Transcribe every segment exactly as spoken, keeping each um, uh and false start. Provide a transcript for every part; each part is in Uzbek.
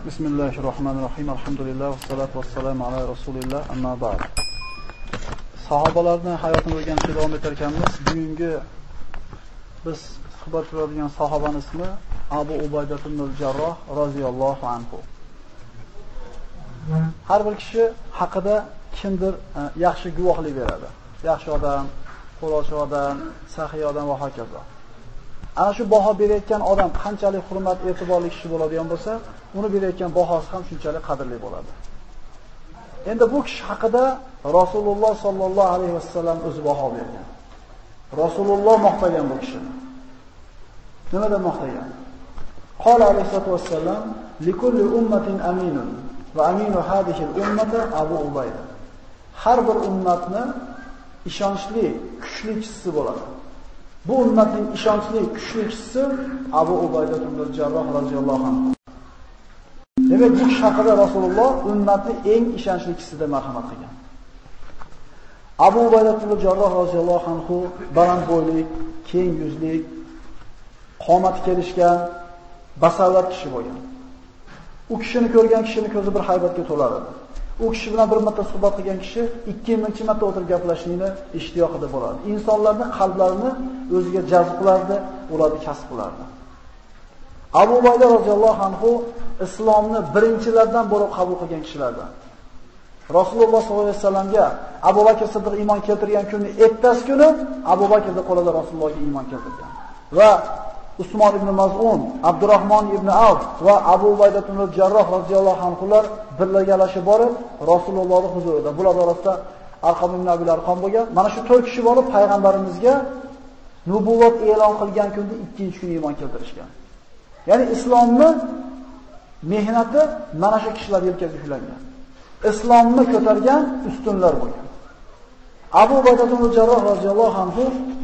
Bismillahirrahmanirrahim. Alhamdulillah ve salatu vesselamu ala Rasulillah. Amma ba'd. Sahobalarning hayotini o'rganishga davom etar ekanmiz. Bugungi biz suhbat qiladigan sahobaning ismi Abu Ubaydah ibn al-Jarroh roziyallohu anhu. Har bir kishi haqida kimdir yaxshi guvohlik beradi. Yaxshi odam, qo'lchi odam, saxiy odam va hokazo. Ana shu baho berayotgan odam qanchalik hurmat, e'tiborli kishi bo'ladigan bo'lsa, uni berayotgan bahosi ham shunchalik qadrli bo'ladi. Endi bu kishi haqida Rasululloh sollallohu alayhi vasallam o'zi baho bergan. Rasululloh maqtagan bu kishini. Nimadan maqtagan? Qala alayhi vasallam: "Likulli ummatin aminun va aminu hadhihi al-ummati Abu Ubayda." Har bir ummatni ishonchli, kuchli kishisi bo'ladi. Bu ummatning ishonchli, kuchli kishisi Abu Ubaydah ibn al-Jarroh roziyallohu anhu. Demak, bu kishi haqida Rasululloh ummatning eng ishonchli kishisi deb marhamat qilgan. Abu Ubaydah ibn al-Jarroh roziyallohu anhu baland bo'yli, keng yuzli, qomati kelishgan, basavvat kishi bo'lgan. U kishini ko'rgan kishining ko'zi bir haybatga to'lar edi. U kishi bilan bir marta suhbat qilgan kishi ikki mingchi marta o'tirib gaplashishni ishtiyoqida bo'ladi. Insonlarning qalblarini o'ziga jazb qilardi, ularni kasb qilardi. Abu Ubaydah roziyallohu anhu islomni birinchilardan bo'lib qabul qilgan kishilardan. Rasululloh sollallohu alayhi vasallamga Abu Bakr Siddiq iymon keltirgan kunning ertasi kuni Abu Bakrning qo'lida Rasulullohga iymon keltirgan. Va Usmon ibn Maz'un, Abdurrahmon ibn Avf va Abu Ubaydah ibn al-Jarroh roziyallohu anhular birgalashib borib Rasulullohning huzurida. Bular orasida Arqam ibn Abil Arqam bo'lgan. Mana shu to'rt kishi borib payg'ambarimizga nubuvvat e'lon qilgan kunda ikkinchi kuni iymon keltirishgan. Ya'ni islomni mehnati mana shu kishilar yelkasiga yuklangan. Islomni ko'targan ustunlar bo'lgan. Abu Ubaydah ibn al-Jarroh roziyallohu anhu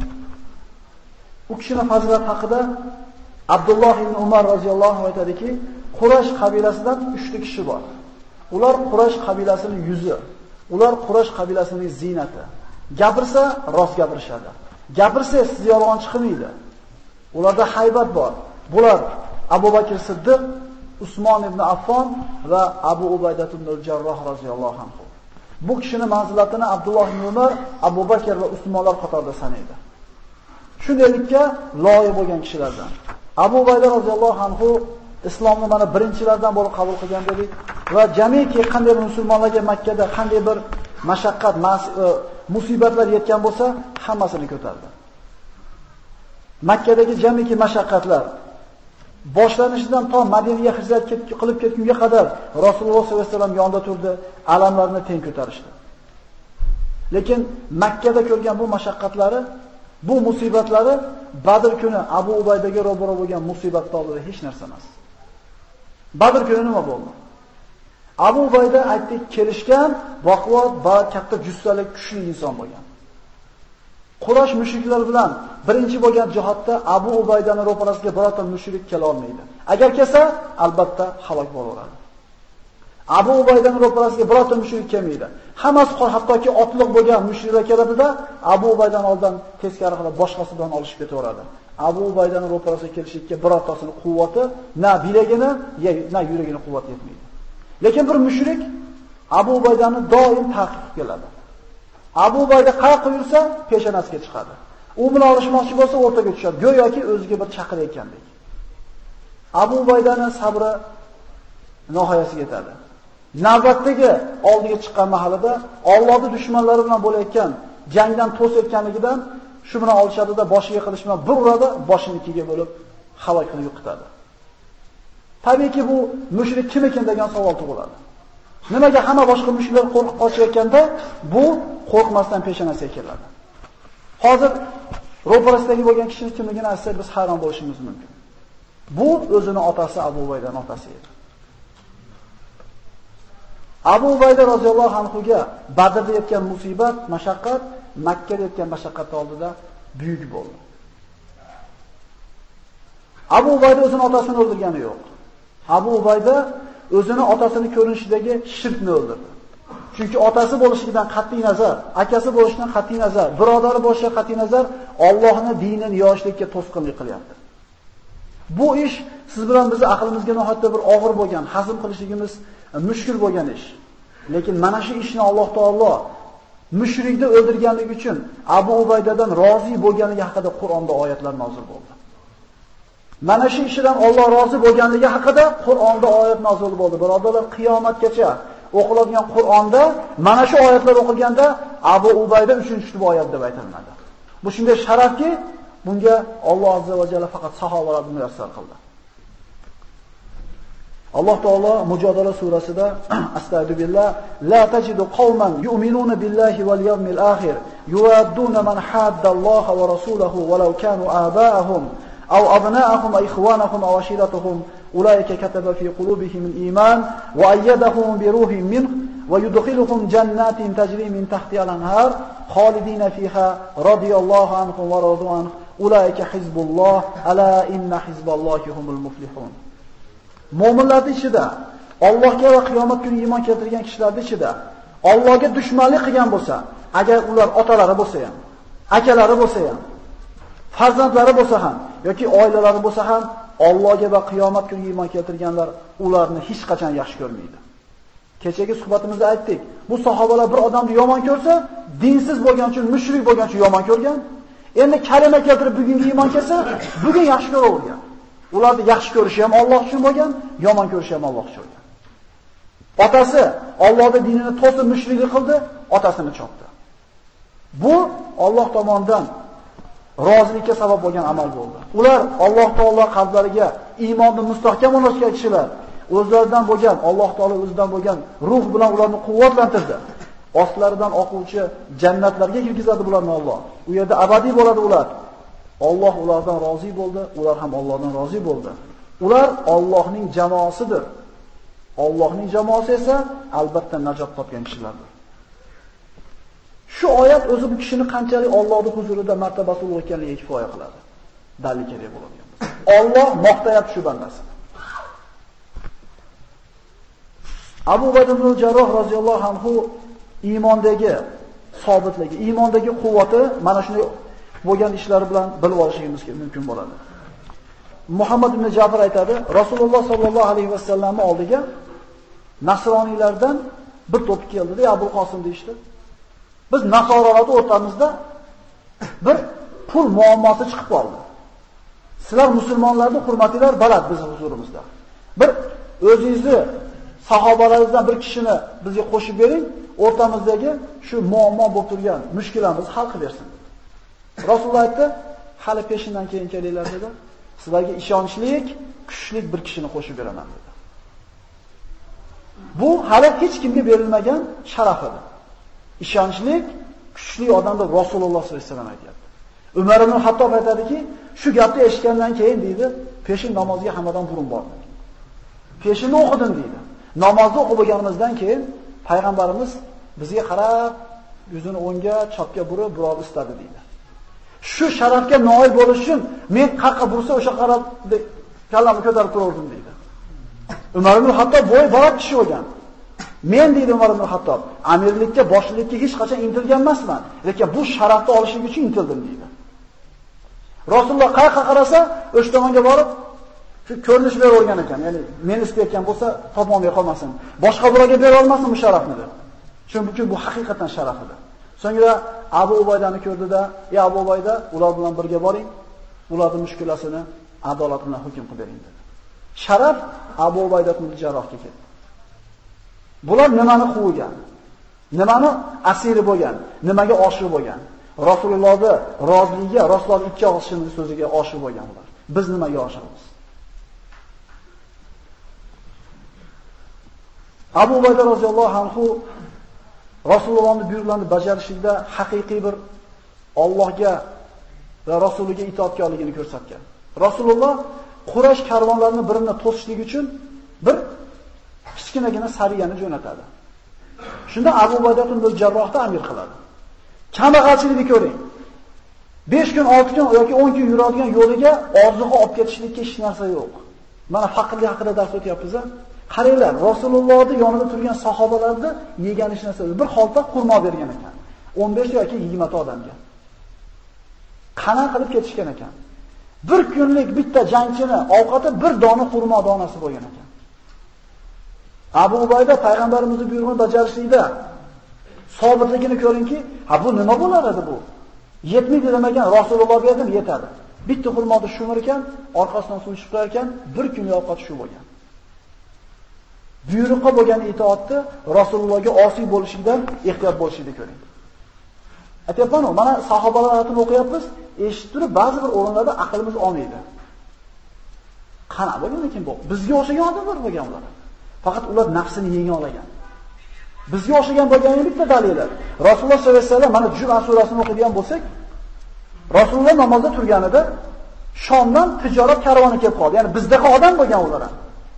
u kishining fazilati haqida Abdulloh ibn Umar roziyallohu anhu aytadiki, Quraysh qabilasidan uchta kishi bor. Ular Quraysh qabilasining yuzi, ular Quraysh qabilasining ziynati. Gapirsa rost gapirishadi. Gapirsa siz yolg'onchi qilmaydi. Ularda haybat bor. Bular Abu Bakr Siddiq, Usmon ibn Affon va Abu Ubaydah ibn al-Jarroh roziyallohu anhu. Bu kishining manzilatini Abdulloh ibn Umar, Abu Bakr va Usmonlar qatorida sanaydi. Shundaylikka loyiq bo'lgan kishilardan. Abu Ubaydah roziyallohu anhu islomni mana birinchilardan bo'lib qabul qilgan dedik va jamiki qanday musulmonlarga Makkada qanday bir mashaqqat, musibatlar yetgan bo'lsa, hammasini ko'tardi. Makkadagi jamiki mashaqqatlar boshlanishidan to Madinaga hijrat qilib ketgunga qadar Rasululloh sollallohu alayhi vasallam yonida turdi, alamlarni teng ko'tarishdi. Lekin Makkada ko'rgan bu mashaqqatlari, bu musibatlari Badr kuni Abu Ubaydaga ro'baro bo'lgan musibatlar oldida hech narsa emas. Badr kuni nima bo'ldi? Abu Ubayda aytdik, kelishgan, baquvvat va katta jussali, kuchli inson bo'lgan. Quraysh mushriklar bilan birinchi bo'lgan jihodda Abu Ubaydaning ro'parasiga birorta mushrik kela olmaydi. Agar kelsa, albatta halok bo'laveradi. Abu Ubaydaning ro'parasiga birorta mushrik kelmaydi. Hammasi hattoki otliq bo'lgan mushriklar keladi-da, Abu Ubaydan oldin teskari qilib boshqasidan olishib ketaveradi. Abu Ubaydaning ro'parasiga kelishga birortasining quvvati na bilagini, na yuragini quvvat yetmaydi. Lekin bir mushrik Abu Ubaydani doim ta'qib keladi. Abu Ubayda qayerga yursa, peshonasiga chiqadi. U bilan olishmoqchi bo'lsa, o'rtaga tushadi, go'yoki o'ziga bir chaqirayotgandek. Abu Ubaydaning sabri nihoyasiga yetadi. Navbatdagi oldiga chiqqan mahalida Allohning dushmanlari bilan bo'layotgan jangdan to'sayotganligidan shu bilan olishadi-da, boshiga qilish bilan bir uradi, boshini ikkiga bo'lib halok qilib yiqitadi. Tabiiyki bu mushrik kim ekan degan savol tug'iladi. Nimaga hamma boshqa mushriklar qo'rqib qochayotganda bu qo'rqmasdan peshonasiga keladi? Hozir ro'parasidagi bo'lgan kishining kimligini aytsak biz hayron bo'lishimiz mumkin. Bu o'zini otasi Abu Ubaydaning otasi edi. Abu Ubayda roziyallohu anhuga Badrda yetgan musibat, mashaqqat Makkada yetgan mashaqqat oldida buyuk bo'ldi. Abu Ubayda o'zining otasini o'ldirgani yo'q. Abu Ubayda o'zining otasining ko'rinishidagi shirkni o'ldirdi. Chunki otasi bo'lishidan qat'iy nazar, akasi bo'lishidan qat'iy nazar, birodari bo'lishidan qat'iy nazar Allohning dinini yoshlikka to'sqinlik qilyapti. Bu ish siz bilan bizning aqlimizga nihoyatda bir og'ir bo'lgan, hazm qilishligimiz mushkul bo'lgan ish. Lekin mana shu ishni Alloh taolo mushrikni o'ldirganligi uchun Abu Ubaydadan rozi bo'lganligi haqida Qur'onda oyatlar nozil bo'ldi. Mana shu ishidan Alloh rozi bo'lganligi haqida Qur'onda oyat nozil bo'ldi. Birodarlar, qiyomatgacha o'qiladigan Qur'onda mana shu oyatlar o'qilganda Abu Ubayda uchinchi oyat deb aytiladi. Bu shunday sharafki, bunga Alloh azza va jalla faqat sahobalarni muyassar qildi. Alloh taolo Mujodala surasida astagfirullah la tajidu qauman yu'minuna billahi wal yawmil akhir yuwadduna man hadda Alloha wa rasulahu walau kanu aba'ahum aw abna'ahum aw ikhwanahum aw ashiratuhum ulaika kataba fi qulubihim al-iman wa ayyadahum bi ruhin minhu wa yudkhiluhum jannatin tajri min tahtiha al-anhar khalidina fiha radiyallahu anhum wa radu anhu ulaika hizbulloh ala inna hizballahi humul muflihun. Mo'minlarning ichida, Allohga va qiyomat kuni iymon keltirgan kishilarning ichida Allohga dushmanlik qilgan bo'lsa, agar ular otalari bo'lsa ham, akalari bo'lsa ham, farzandlari bo'lsa ham yoki oilalari bo'lsa ham, Allohga va qiyomat kuni iymon keltirganlar ularni hech qachon yaxshi ko'rmaydi. Kechagi suhbatimizda aytdik, bu sahobalar bir odamni yomon ko'rsa, dinsiz bo'lgani uchun, mushrik bo'lgani uchun yomon ko'rgan. Endi kalima keltirib bugungi iymon kelsa, bugun yaxshi ko'ravergan. Ularni yaxshi ko'rishi ham Alloh uchun bo'lgan, yomon ko'rishi ham Alloh uchun bo'lgan. Otasi Allohning dinini to'sib mushriklik qildi, otasini chopdi. Bu Alloh tomonidan rozilikka sabab bo'lgan amal bo'ldi. Ular Alloh taolo qalblariga iymonni mustahkam o'rnatgan kishilar, o'zlaridan bo'lgan, Alloh taolo o'zidan bo'lgan ruh bilan ularni quvvatlantirdi. Ostlaridan oquvchi jannatlarga kirgizadi bularni Alloh. U yerda abadiy bo'ladi ular. Alloh ulardan rozi bo'ldi, ular ham Allohdan rozi bo'ldi. Ular Allohning jamoasidir. Allohning jamoasi esa albatta najot topgan kishilardir. Shu oyat o'zi bu kishini qanchalik Allohning huzurida martabasi ulug' ekanligiga kifoya qiladi. Dalil kerak bo'lgan. Alloh maqtayapti shu bandasini. Abu Ubayda ibn Jarroh roziyallohu anhu iymondagi sobitligi, iymondagi quvvati mana shunday bo'lgan ishlari bilan bilib olishimiz mumkin bo'ladi. Muhammad ibn Jabir aytadi, Rasululloh sallallohu alayhi vasallamning oldiga nasroniylardan bir to'p keldi-da, Abu Qosim deyishdi. Biz nasoralar o'rtamizda bir pul muammosi chiqib qoldi. Sizlar musulmonlarning hurmatilar baland bizning huzurimizda. Bir o'zingizni sahobalaringizdan bir kishini bizga qo'shib bering, o'rtamizdagi shu muammo bo'lib turgan mushkulamizni hal qilib bersin. Rasululloh aytdi, hali peshindan keyin kelinglar dedi. Sizlarga ishonchli, kuchli bir kishini qo'shib beraman dedi. Bu hali hech kimga berilmagan sharaf edi. Ishonchli, kuchli odamda Rasululloh sollallohu alayhi vasallam aytayapti. Umar ibn Hattob aytadiki, shu gapni eshitgandan keyin deydi, peshin namoziga hammadan burun bordim. Peshinni o'qidim deydi. Namozni o'qib bo'lganimizdan keyin payg'ambarimiz bizga qarab, yuzini o'ngga, chapga burib, birov istadi deydi. Shu sharafga noil bo'lish uchun men qayerga bursa o'sha qarab kallamni ko'tarib turardim deydi. Umar ibn Hattob bo'y baland kishi bo'lgan. Men deydi Umar ibn Hattob, amirlikka, boshchilikka hech qachon intilgan emasman, lekin bu sharafni olishlik uchun intildim deydi. Rasululloh qayerga qarasa, o'sha tomonga borib shu ko'rinish beravergan ekan. Ya'ni men istayotgan bo'lsa, topolmay qolmasin. Boshqa birovga bera olmasin bu sharafni deb. Chunki bu haqiqatan sharaf edi. So'ngra Abu Ubaydani ko'rdi-da, "Ey Abu Ubayda, ular bilan birga boring, ularning mushkulasini adolat bilan hukm qilib bering" dedi. Sharaf Abu Ubayda ibn Jarrohga keldi. Bular nimani quvgan? Nimani asiri bo'lgan? Nimaga oshiq bo'lgan? Rasulullohning roziligiga, Rasulullohning ikki og'izning so'ziga oshiq bo'lgan ular. Biz nimaga oshiqmiz? Abu Ubayda roziyallohu anhu Rasulullohning buyruqlarini bajarishda haqiqiy bir Allohga va Rasuliga itoatkorligini ko'rsatgan. Rasululloh Quraysh karvonlarini birini to'sishlik uchun bir kichkinagina sariyani jo'natadi. Shunda Abu Ubayda ibn Jarrohni amir qiladi. Kambag'alchilikni ko'ring. besh kun, olti kun yoki o'n kun yuradigan yo'liga oziqa olib ketishlikka hech narsa yo'q. Mana faqirlik haqida dars o'tyapmiz-a? Qaranglar, Rasulullohning yonida turgan sahobalarni yegan hech narsa yo'q. Bir xolta xurmo bergan ekan. o'n besh yoki yigirma ta odamga. Qana qilib ketishgan ekan. Bir kunlik bitta jangchini ovqati bir dona xurmo donasi bo'lgan ekan. Abu Ubayda payg'ambarimizning buyrug'ini bajarishlikda sobitligini ko'ringki, ha bu nima bo'lar edi bu? Yetmaydi demagan Rasululloh berdim, yetadi. Bitta xurmoni shumir ekan, orqasidan suv chiqib turar ekan, bir kunlik ovqat shu bo'lgan. Buyruqqa bo'lgan itoatni Rasulullohga osiy bo'lishidan ehtiyot bo'lishini ko'ring. Aytayapman, mana sahobalar hayotini o'qiyapmiz, eshitib turib ba'zi bir o'rinlarda aqlimiz olmaydi. Qana bo'lgan ekan bu? Bizga o'xshagan odamlar bo'lgan ular. Faqat ular nafsini yenga olgan. Bizga o'xshagan bo'lgani bitta dalillar. Rasululloh sollallohu alayhi vasallam mana Juma surasini o'qigan bo'lsak, Rasululloh namozda turganida Shomdan tijorat karvoni kelib qoldi. Ya'ni bizdagi odam bo'lgan ular ham.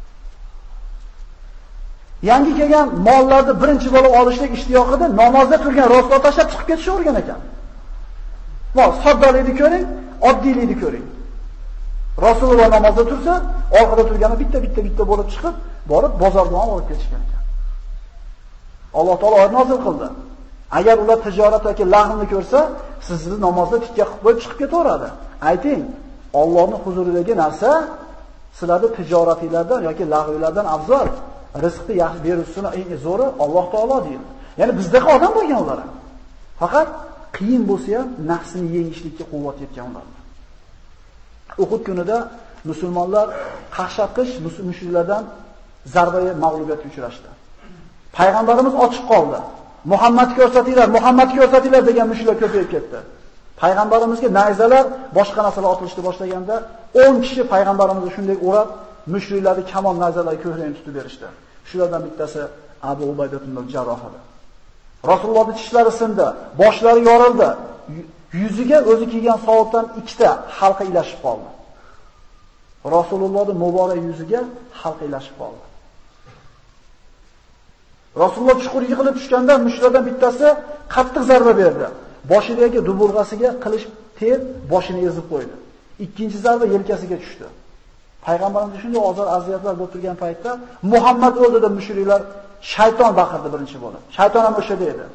Yangi kelgan mollarni birinchi bo'lib olishlik ishtiyoqida namozda turgan Rasululloh tashlab chiqib ketishavergan ekan. Va soddalikni ko'ring, oddiylikni ko'ring. Rasululloh namozda tursa, orqada turgani bitta-bitta bitta bo'lib chiqib, borib bozordan olib ketishgan ekan. Alloh taolo oyat nozil qildi. Agar ular tijorat yoki lag'ni ko'rsa, sizni namozda tikka qilib qo'yib chiqib ketaveradi. Ayting, Allohning huzuridagi narsa sizlarning tijoratinglardan yoki lag'vilardan afzal. Rizqni yaxshi berishini eng zo'ri Alloh taolo deydi. Ya'ni bizdagi odam bo'lgan ular. Faqat qiyin bo'lsa ham nafsini yengishlikka quvvat yetgan ular. Uhud kunida musulmonlar qahshatqish mushriklardan zarbaga mag'lubiyatga uchrashdi. Payg'ambarimiz ochiq qoldi. Muhammad ko'rsatinglar, Muhammad ko'rsatinglar degan mushriklar ko'payib ketdi. Payg'ambarimizga nayzalar, boshqa narsalar otilishni boshlaganda o'n kishi payg'ambarimizni shunday o'rab, mushriklarni kamon nayzalarga ko'klayini tutib berishdi. Shulardan bittasi Abu Ubayda ibn Jarroh edi. Rasulullohning tishlari sindi, boshlari yorildi. Yuziga o'zi kiygan soatdan ikkita halqa ilashib qoldi. Rasulullohning muborak yuziga halqa ilashib qoldi. Rasululloh chuqur yiqilib tushganda mushriklardan bittasi qattiq zarba berdi. Boshidagi duburg'asiga qilich tep boshini ezib qo'ydi. Ikkinchi zarba yelkasiga tushdi. Payg'ambarimiz shunday ozor aziyatlar bo'lib turgan paytda Muhammad o'ldi deb mushriklar shayton baqirdi birinchi bo'lib. Shayton ham o'sha edi.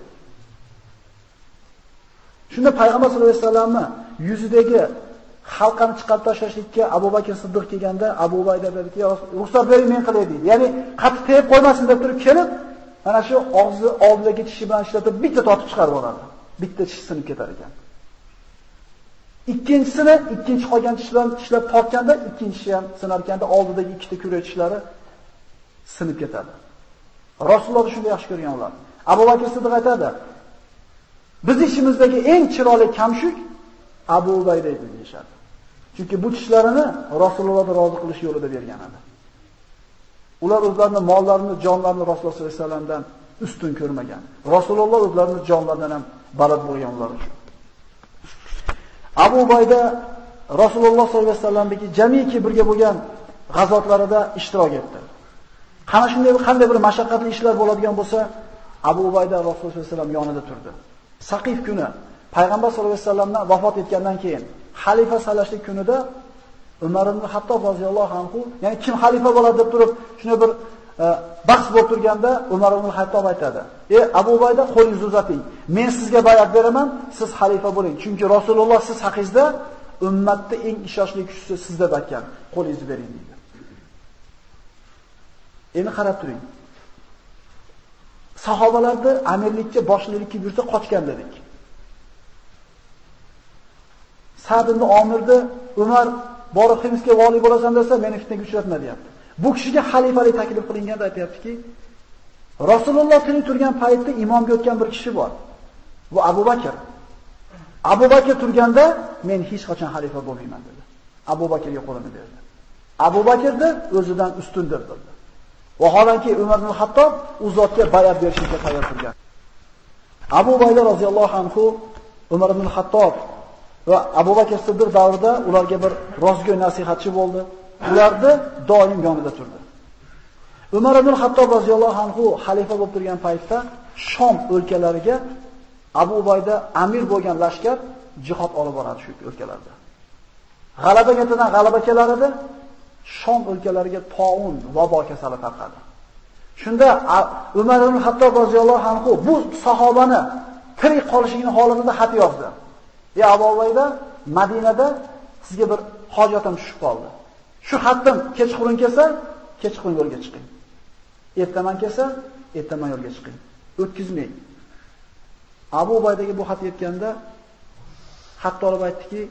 Shunda payg'ambar sollallohu alayhi vasallamni yuzidagi halqani chiqarib tashlashlikka Abu Bakr Siddiq kelganda Abu Ubayda dediki, "Ruxsat bering men qilay" dedi. Ya'ni qattiq tep qo'ymasin deb turib kelib, mana shu og'zi oldidagi tishi bilan ishlatib bitta tortib chiqarib oladi. Bitta tish sinib ketar ekan. Ikkinchisini ikkinchi qolgan tish bilan tishlab tortganda ikkinchisi ham sinar ekanda oldidagi ikkita kurak tishlari sinib ketadi. Rasululloh shunday yaxshi ko'rgan ular. Abu Bakr Siddiq aytadi: "Biz ishimizdagi eng chiroyli kamshuk Abu Ubayda edi" deyshadi. Chunki bu tishlarini Rasulullohni rozi qilish yo'lida bergan edi. Ular o'zlarining mollarini, jonlarini Rasululloh sollallohu alayhi vasallamdan ustun ko'rmagan. Rasululloh o'zlarining jonlaridan ham baland bo'lgan ular uchun. Abu Ubayda Rasululloh sollallohu alayhi vasallamdagi jamiki birga bo'lgan g'azotlarida ishtirok etdi. Qana shunday qanday bir mashaqqatli ishlar bo'ladigan bo'lsa, Abu Ubayda Rasululloh sollallohu alayhi vasallam yonida turdi. Saqif kuni Payg'ambar sollallohu alayhi vasallamdan vafot etgandan keyin xalifa saylashlik kunida Umar ibn Hattob roziyallohu anhu, ya'ni kim xalifa bo'ladi deb turib, shuna bir e, bahs bo'lib turganda Umar ibn Hattob aytadi: "Ey Abu Ubayda, qo'lingizni uzating. Men sizga bay'at beraman, siz xalifa bo'ling. Chunki Rasululloh siz haqingizda ummatning eng ishonchli kishisi siz deb aytgan. Qo'lingizni bering" dedi. Endi qarab turing. Sahobalarni amirlikka, boshliqlikka yursa qochgan dedik. Sa'd ibn Omirni Umar borib Himsga vali bo'lasan desa, meni fitnaga uchratma deyapti. Bu kishiga xalifalik taklif qilinganda aytayaptiki, Rasululloh tirik turgan paytda imomga o'tgan bir kishi bor. Bu Abu Bakr. Abu Bakr turganda men hech qachon xalifa bo'lmayman dedi. Abu Bakrga qo'lini berdi. Abu Bakrni o'zidan ustun deb bildi. Vaholanki Umar ibn Hattob u zotga bay'at berishga tayyor turgan. Abu Ubayda roziyallohu anhu Umar ibn Hattob va Abu Bakr Siddiq davrida ularga bir rostgo'y nasihatchi bo'ldi. Ularni doim yonida turdi. Umar ibn Hattob roziyallohu anhu xalifa bo'lib turgan paytda Shom o'lkalariga Abu Ubayda amir bo'lgan lashkar jihad olib boradi shu o'lkalarda. G'alaba ketidan g'alaba kelar edi, Shom o'lkalariga taun vabo kasali tarqadi. Shunda Umar ibn Hattob roziyallohu anhu bu sahobani tirik qolishligini holatida xat yozdi. "Ey Abu Ubayda, Madinada sizga bir hojatim tushib qoldi. Shu xattim kechqurun kelsa, kechqurun yo'lga chiqing. Ertaman kelsa, ertaman yo'lga chiqing. O'tkizmang. Abu Ubaydaga bu xat yetganda xatni olib aytdiki,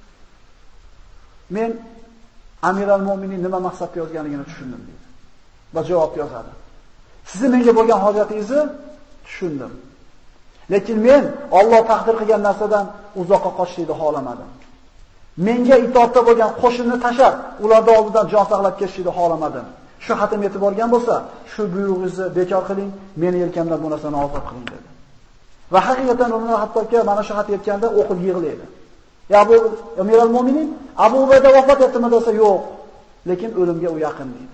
men Amir al-Mu'minin nima maqsadda yozganligini tushundim dedi. Va javob yozadi. Sizni menga bo'lgan hojatingizni tushundim. Lekin men Alloh taqdir qilgan narsadan uzoqqa qochishni xohlamadim. Menga itoatda bo'lgan qo'shinni tashab, ularning oldidan jon saqlab ketishni xohlamadim. Shu xatim yetib borgan bo'lsa, shu buyrug'ingizni bekor qiling, meni yelkamdan bu narsani ozod qiling dedi. Va haqiqatan ular hattoki mana shu xat yetganda o'qib yig'laydi. Ya bu Amir al-Mu'minin Abu Ubayda vafot etdimi desa, yo'q, lekin o'limga u yaqin deydi.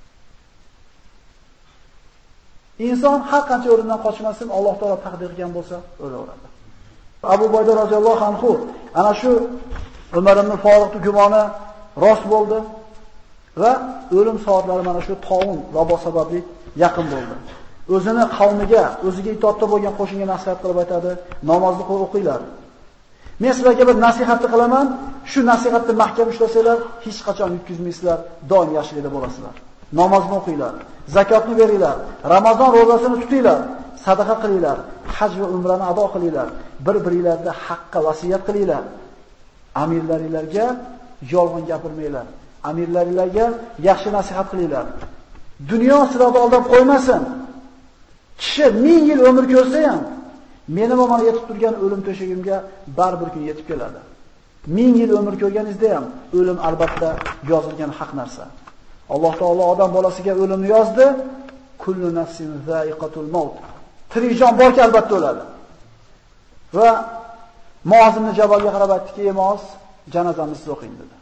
Inson har qancha o'limdan qochmasin, Alloh taolo taqdir qilgan bo'lsa, o'laveradi. Abu Ubayda roziyallohu anhu ana shu Umar ibn Foruqning gumoni rost bo'ldi va o'lim soatlari mana shu taun vabo sababli yaqin bo'ldi. O'zini qavmiga, o'ziga itoatda bo'lgan qo'shinga nasihat qilib aytadi, namozni o'qinglar. Men sizlarga bir nasihatni qilaman, shu nasihatni mahkam ushlasanglar, hech qachon yutqizmaysizlar, doim yaxshilikda bo'lasizlar. Namozni o'qinglar, zakotni beringlar, Ramazon ro'zasini tutinglar, sadaqa qilinglar, haj va umrani ado qilinglar, bir-biringizga haqqa vasiyat qilinglar. Amirlaringizga yolg'on gapirmanglar. Amirlaringizga yaxshi nasihat qilinglar. Dunyo sizlarni aldab qo'ymasin. Kishi ming yil umr ko'rsa ham, meni mana yetib turgan o'lim to'shagimga baribir kun yetib keladi. ming yil umr ko'rganingizda ham o'lim albatta yozilgan haq narsa. Alloh taolo odam bolasiga o'limni yozdi. Kullu nafsin za'iqatul maut. Tirik jon borki albatta o'ladi. Va Muoz ibn Jabalga qarab aytdiki, "Ey Muoz, janozamizni o'qing" dedi.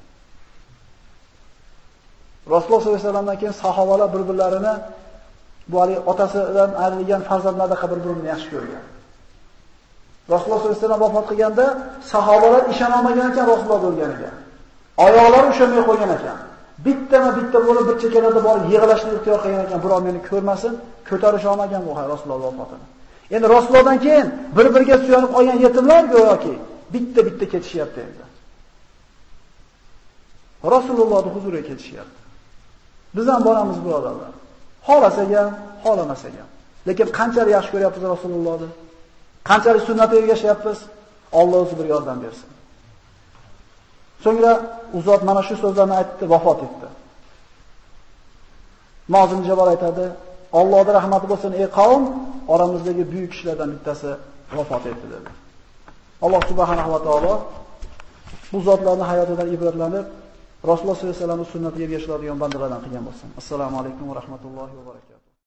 Rasululloh sollallohu alayhi vasallamdan keyin sahobalar bir-birlarini bu hali otasidan ayrilgan farzandlarga bir-birini yaxshi ko'rgan. Rasululloh sollallohu alayhi vasallam vafot qilganda sahobalar ishona olmagan ekan Rasululloh o'lganiga. Oyoqlari ushamay qo'ygan ekan. Bittama-bitta bo'lib bir chekkalarda borib yig'ilashni ixtiyor qilgan ekan, birov meni ko'rmasin, ko'tarish olmagan bu Rasululloh vafotini. Endi Rasulullohdan keyin bir-biriga suyanib qolgan yetimlar go'yoki bitta-bitta ketishyapti endi. Rasulullohning huzuriga ketishyapti. Biz ham boramiz birodarlar. Xolasak ham, xolamasak ham. Lekin qanchalik yaxshi ko'ryapmiz Rasulullohni? Qanchalik sunnatiga ergashyapmiz? Alloh o'zi bir yordam bersin. So'ngra u zot mana shu so'zlarni aytdi, vafot etdi. Muoz ibn Jabal aytadi, Allohning rahmati bo'lsin, ey qavm, oramizdagi buyuk kishilardan bittasi vafot etdi dedi. Alloh subhanahu va taolo bu zotlarning hayotidan ibratlanib, Rasululloh sollallohu alayhi vasallamning sunnatiga ergashadigan bandalardan qilgan bo'lsin. Assalomu alaykum va rahmatullohi va barakatuh.